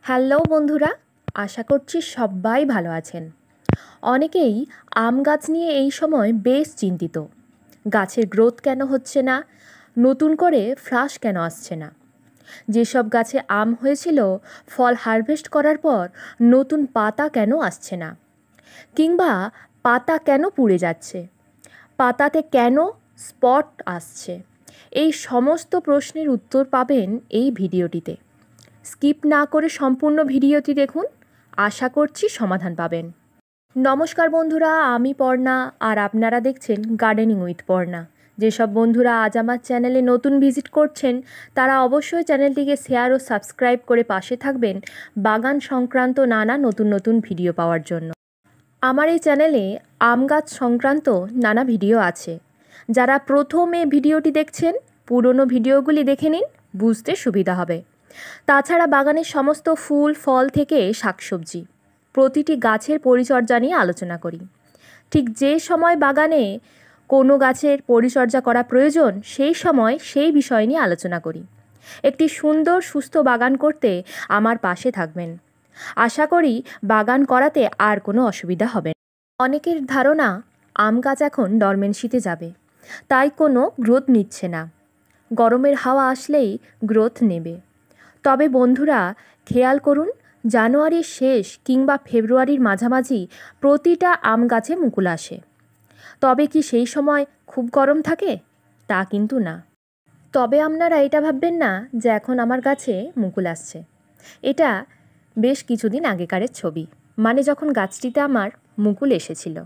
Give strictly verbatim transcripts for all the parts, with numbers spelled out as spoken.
Hello বন্ধুরা, আশা করছি সবাই ভালো আছেন। অনেকেই আম গাছ নিয়ে এই সময় বেশ চিন্তিত। গাছের গ্রোথ কেন হচ্ছে না, নতুন করে ফ্লাশ কেন আসছে না। যেসব গাছে আম হয়েছিল ফল হারভেস্ট করার পর নতুন পাতা কেন আসছে না, কিংবা পাতা কেন পুড়ে যাচ্ছে, পাতাতে কেন স্পট আসছে, এই সমস্ত প্রশ্নের উত্তর পাবেন এই ভিডিওটিতে। স্কিপ না করে সম্পূর্ণ ভিডিওটি দেখুন, আশা করছি সমাধান পাবেন। নমস্কার বন্ধুরা, আমি পর্ণা আর আপনারা দেখছেন গার্ডেনিং উইথ পর্ণা। যেসব বন্ধুরা আজ আমার চ্যানেলে নতুন ভিজিট করছেন তারা অবশ্যই চ্যানেলটিকে শেয়ার ও সাবস্ক্রাইব করে পাশে থাকবেন বাগান সংক্রান্ত নানা নতুন নতুন ভিডিও পাওয়ার জন্য। আমার এই চ্যানেলে আম গাছ সংক্রান্ত নানা ভিডিও আছে। যারা প্রথম এই ভিডিওটি দেখছেন পুরনো ভিডিওগুলি দেখে নিন, বুঝতে সুবিধা হবে। তাছাড়া বাগানের সমস্ত ফুল ফল থেকে শাকসবজি প্রতিটি গাছের পরিচর্যা নিয়ে আলোচনা করি। ঠিক যে সময় বাগানে কোনো গাছের পরিচর্যা করা প্রয়োজন সেই সময় সেই বিষয় নিয়ে আলোচনা করি। একটি সুন্দর সুস্থ বাগান করতে আমার পাশে থাকবেন। আশা করি বাগান করাতে আর কোনো অসুবিধা হবে না। অনেকের ধারণা আম গাছ এখন ডরমেন্সিতে যাবে, তাই কোনো গ্রোথ নিচ্ছে না। গরমের হাওয়া আসলেই গ্রোথ নেবে। তবে বন্ধুরা খেয়াল করুন, জানুয়ারির শেষ কিংবা ফেব্রুয়ারির মাঝামাঝি প্রতিটা আম গাছে মুকুল আসে। তবে কি সেই সময় খুব গরম থাকে? তা কিন্তু না। তবে আপনারা এটা ভাববেন না যে এখন আমার গাছে মুকুল আসছে। এটা বেশ কিছুদিন আগেকারের ছবি, মানে যখন গাছটিতে আমার মুকুল এসেছিল।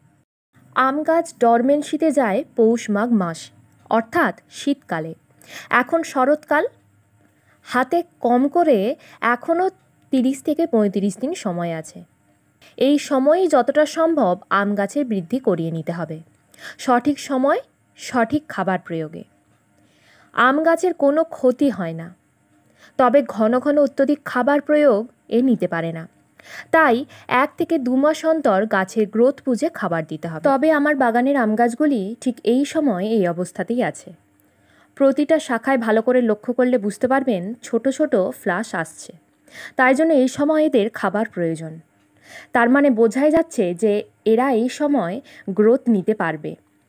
আম গাছ ডরমেন্সিতে যায় পৌষ মাঘ মাস, অর্থাৎ শীতকালে। এখন শরৎকাল, হাতে কম করে এখনও তিরিশ থেকে পঁয়ত্রিশ দিন সময় আছে। এই সময়ই যতটা সম্ভব আম গাছের বৃদ্ধি করিয়ে নিতে হবে, সঠিক সময় সঠিক খাবার প্রয়োগে। আম গাছের কোনো ক্ষতি হয় না, তবে ঘন ঘন অত্যধিক খাবার প্রয়োগ এ নিতে পারে না। তাই এক থেকে দু মাস অন্তর গাছের গ্রোথ বুঝে খাবার দিতে হবে। তবে আমার বাগানের আম গাছগুলি ঠিক এই সময় এই অবস্থাতেই আছে। প্রতিটা শাখায় ভালো করে লক্ষ্য করলে বুঝতে পারবেন ছোট ছোট ফ্লাশ আসছে। তাই জন্য এই সময় এদের খাবার প্রয়োজন। তার মানে বোঝাই যাচ্ছে যে এরা এই সময় গ্রোথ নিতে পারবে।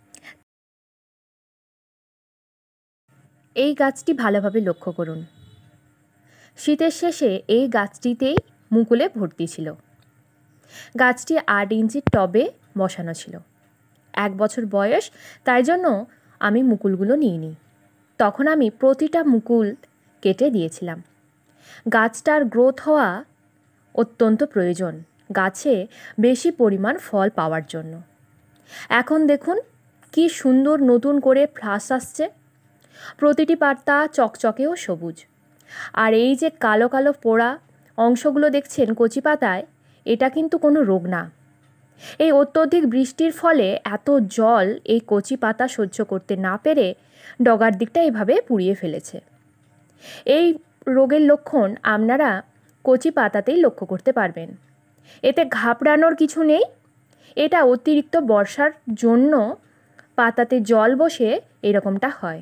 এই গাছটি ভালোভাবে লক্ষ্য করুন। শীতের শেষে এই গাছটিতেই মুকুলে ভর্তি ছিল। গাছটি আট ইঞ্চির টবে বসানো ছিল। এক বছর বয়স, তাই জন্য আমি মুকুলগুলো নিইনি। তখন আমি প্রতিটা মুকুল কেটে দিয়েছিলাম। গাছটার গ্রোথ হওয়া অত্যন্ত প্রয়োজন গাছে বেশি পরিমাণ ফল পাওয়ার জন্য। এখন দেখুন কি সুন্দর নতুন করে ফ্লাশ আসছে। প্রতিটি পাতা চকচকে ও সবুজ। আর এই যে কালো কালো পোড়া অংশগুলো দেখছেন কচি পাতায়, এটা কিন্তু কোনো রোগ না। এই অত্যধিক বৃষ্টির ফলে এত জল এই কচি পাতা সহ্য করতে না পেরে ডগার দিকটা এভাবে পুড়িয়ে ফেলেছে। এই রোগের লক্ষণ আপনারা কচি পাতাতেই লক্ষ্য করতে পারবেন। এতে ঘাবড়ানোর কিছু নেই। এটা অতিরিক্ত বর্ষার জন্য পাতাতে জল বসে এরকমটা হয়।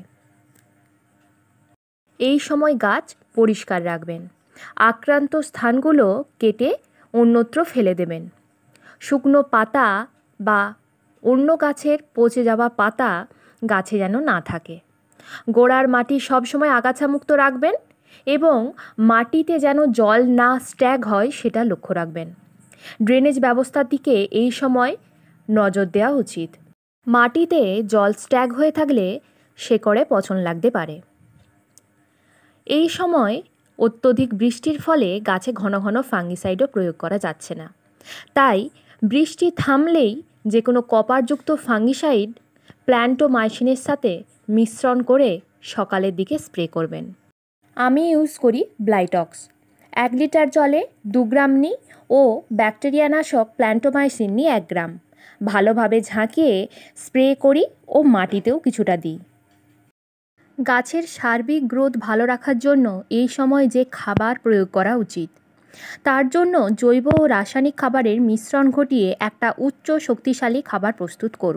এই সময় গাছ পরিষ্কার রাখবেন। আক্রান্ত স্থানগুলো কেটে অন্যত্র ফেলে দেবেন। শুকনো পাতা বা অন্য গাছের পচে যাওয়া পাতা গাছে যেন না থাকে। গোড়ার মাটি সবসময় আগাছামুক্ত রাখবেন এবং মাটিতে যেন জল না স্ট্যাগ হয় সেটা লক্ষ্য রাখবেন। ড্রেনেজ ব্যবস্থার দিকে এই সময় নজর দেওয়া উচিত। মাটিতে জল স্ট্যাগ হয়ে থাকলে শেকড়ে পচন লাগতে পারে। এই সময় অত্যধিক বৃষ্টির ফলে গাছে ঘন ঘন ফাঙ্গিসাইডও প্রয়োগ করা যাচ্ছে না। তাই বৃষ্টি থামলেই যে কোনো কপারযুক্ত ফাঙ্গিসাইড প্ল্যান্টোমাইসিনের সাথে মিশ্রণ করে সকালের দিকে স্প্রে করবেন। আমি ইউজ করি ব্লাইটক্স। এক লিটার জলে দু গ্রাম নিই ও ব্যাকটেরিয়া নাশক প্ল্যান্টোমাইসিন নিই এক গ্রাম। ভালোভাবে ঝাঁকিয়ে স্প্রে করি ও মাটিতেও কিছুটা দিই। গাছের সার্বিক গ্রোথ ভালো রাখার জন্য এই সময় যে খাবার প্রয়োগ করা উচিত, তার জন্য জৈব ও রাসায়নিক খাবারের মিশ্রণ ঘটিয়ে একটা উচ্চ শক্তিশালী খাবার প্রস্তুত করব।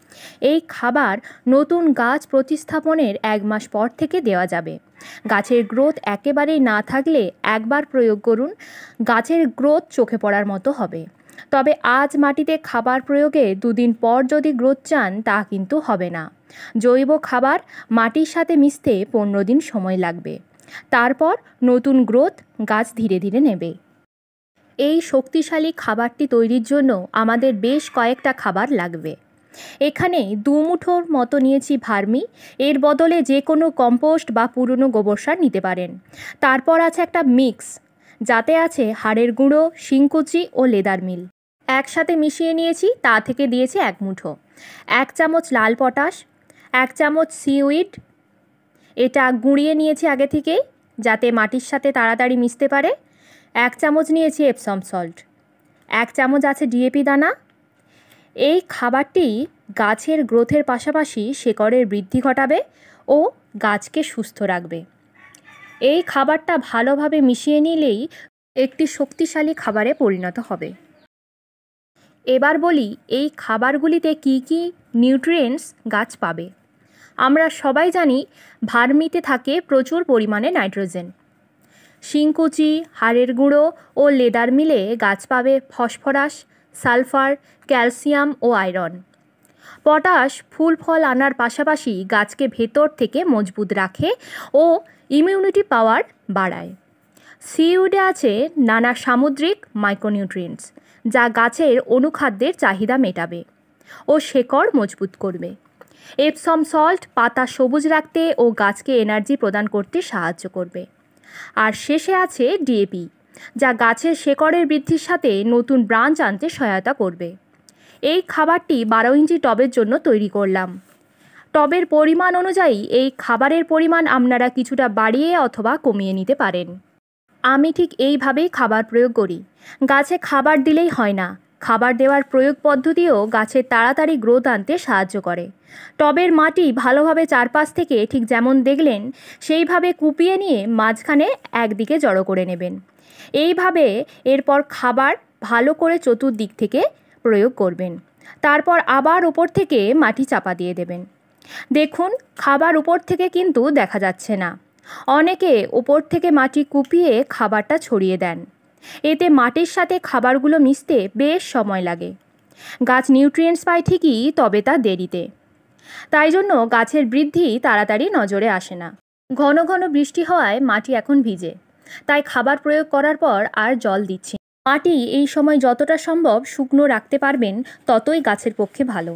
এই খাবার নতুন গাছ প্রতিস্থাপনের এক মাস পর থেকে দেওয়া যাবে। গাছের গ্রোথ একেবারেই না থাকলে একবার প্রয়োগ করুন, গাছের গ্রোথ চোখে পড়ার মতো হবে। তবে আজ মাটিতে খাবার প্রয়োগে দুদিন পর যদি গ্রোথ চান তা কিন্তু হবে না। জৈব খাবার মাটির সাথে মিশতে পনেরো দিন সময় লাগবে। তারপর নতুন গ্রোথ গাছ ধীরে ধীরে নেবে। এই শক্তিশালী খাবারটি তৈরির জন্য আমাদের বেশ কয়েকটা খাবার লাগবে। এখানে দু মুঠোর মতো নিয়েছি ভার্মি, এর বদলে যে কোনো কম্পোস্ট বা পুরনো গোবর সার নিতে পারেন। তারপর আছে একটা মিক্স, যাতে আছে হাড়ের গুঁড়ো, শিংকুচি ও লেদার মিল। একসাথে মিশিয়ে নিয়েছি, তা থেকে দিয়েছি এক মুঠো। এক চামচ লাল পটাশ, এক চামচ সিউইড, এটা গুঁড়িয়ে নিয়েছি আগে থেকেই যাতে মাটির সাথে তাড়াতাড়ি মিশতে পারে। এক চামচ নিয়েছি এপসম সল্ট, এক চামচ আছে ডিএপি দানা। এই খাবারটি গাছের গ্রোথের পাশাপাশি শেকড়ের বৃদ্ধি ঘটাবে ও গাছকে সুস্থ রাখবে। এই খাবারটা ভালোভাবে মিশিয়ে নিলেই একটি শক্তিশালী খাবারে পরিণত হবে। এবার বলি এই খাবারগুলিতে কি কি নিউট্রিয়েন্টস গাছ পাবে। আমরা সবাই জানি ভার্মিতে থাকে প্রচুর পরিমাণে নাইট্রোজেন। শিংকুচি, হাড়ের গুঁড়ো ও লেদার মিলে গাছ পাবে ফসফরাস, সালফার, ক্যালসিয়াম ও আয়রন। পটাশ ফুল ফল আনার পাশাপাশি গাছকে ভেতর থেকে মজবুত রাখে ও ইমিউনিটি পাওয়ার বাড়ায়। সিউডে আছে নানা সামুদ্রিক মাইক্রোনিউট্রিয়েন্টস, যা গাছের অনুখাদ্যের চাহিদা মেটাবে ও শেকড় মজবুত করবে। এপসম সল্ট পাতা সবুজ রাখতে ও গাছকে এনার্জি প্রদান করতে সাহায্য করবে। আর শেষে আছে ডিএপি, যা গাছের শেকড়ের বৃদ্ধির সাথে নতুন ব্রাঞ্চ আনতে সহায়তা করবে। এই খাবারটি বারো ইঞ্চি টবের জন্য তৈরি করলাম। টবের পরিমাণ অনুযায়ী এই খাবারের পরিমাণ আপনারা কিছুটা বাড়িয়ে অথবা কমিয়ে নিতে পারেন। আমি ঠিক এইভাবেই খাবার প্রয়োগ করি। গাছে খাবার দিলেই হয় না, খাবার দেওয়ার প্রয়োগ পদ্ধতিও গাছের তাড়াতাড়ি গ্রোথ আনতে সাহায্য করে। টবের মাটি ভালোভাবে চারপাশ থেকে ঠিক যেমন দেখলেন সেইভাবে কুপিয়ে নিয়ে মাঝখানে একদিকে জড়ো করে নেবেন। এইভাবে এরপর খাবার ভালো করে চতুর্দিক থেকে প্রয়োগ করবেন। তারপর আবার উপর থেকে মাটি চাপা দিয়ে দেবেন। দেখুন খাবার উপর থেকে কিন্তু দেখা যাচ্ছে না। অনেকে উপর থেকে মাটি কুপিয়ে খাবারটা ছড়িয়ে দেন, এতে মাটির সাথে খাবারগুলো মিশতে বেশ সময় লাগে। গাছ নিউট্রিয়েন্টস পায় ঠিকই, তবে তা দেরিতে। তাই জন্য গাছের বৃদ্ধি তাড়াতাড়ি নজরে আসে না। ঘন ঘন বৃষ্টি হওয়ায় মাটি এখন ভিজে, তাই খাবার প্রয়োগ করার পর আর জল দিচ্ছি। মাটি এই সময় যতটা সম্ভব শুকনো রাখতে পারবেন ততই গাছের পক্ষে ভালো।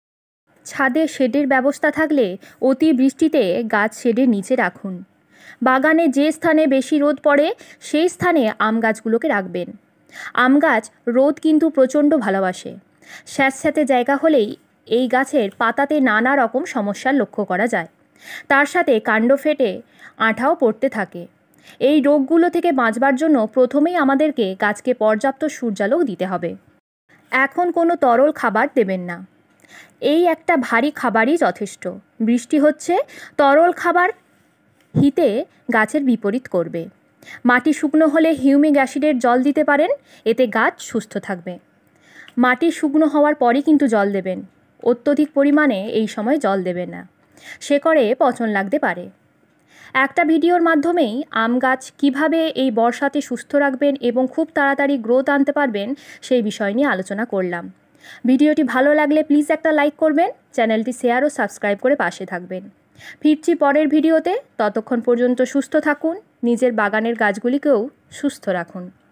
ছাদে শেডের ব্যবস্থা থাকলে অতি বৃষ্টিতে গাছ শেডের নিচে রাখুন। বাগানে যে স্থানে বেশি রোদ পড়ে সেই স্থানে আম গাছগুলোকে রাখবেন। আম গাছ রোদ কিন্তু প্রচণ্ড ভালোবাসে। স্যাঁতস্যাঁতে জায়গা হলেই এই গাছের পাতাতে নানা রকম সমস্যার লক্ষ্য করা যায়। তার সাথে কাণ্ড ফেটে আঠাও পড়তে থাকে। এই রোগগুলো থেকে বাঁচবার জন্য প্রথমেই আমাদেরকে গাছকে পর্যাপ্ত সূর্যালোক দিতে হবে। এখন কোনো তরল খাবার দেবেন না, এই একটা ভারী খাবারই যথেষ্ট। বৃষ্টি হচ্ছে, তরল খাবার হিতে গাছের বিপরীত করবে। মাটি শুকনো হলে হিউমিক অ্যাসিডের জল দিতে পারেন, এতে গাছ সুস্থ থাকবে। মাটি শুকনো হওয়ার পরই কিন্তু জল দেবেন, অত্যধিক পরিমাণে এই সময় জল দেবেন না, শেকড়ে পচন লাগতে পারে। একটা ভিডিওর মাধ্যমেই আম গাছ কীভাবে এই বর্ষাতে সুস্থ রাখবেন এবং খুব তাড়াতাড়ি গ্রোথ আনতে পারবেন সেই বিষয় নিয়ে আলোচনা করলাম। ভিডিওটি ভালো লাগলে প্লিজ একটা লাইক করবেন, চ্যানেলটি শেয়ার ও সাবস্ক্রাইব করে পাশে থাকবেন। ফিরছি পরের ভিডিওতে, ততক্ষণ পর্যন্ত সুস্থ থাকুন, নিজের বাগানের গাছগুলিকেও সুস্থ রাখুন।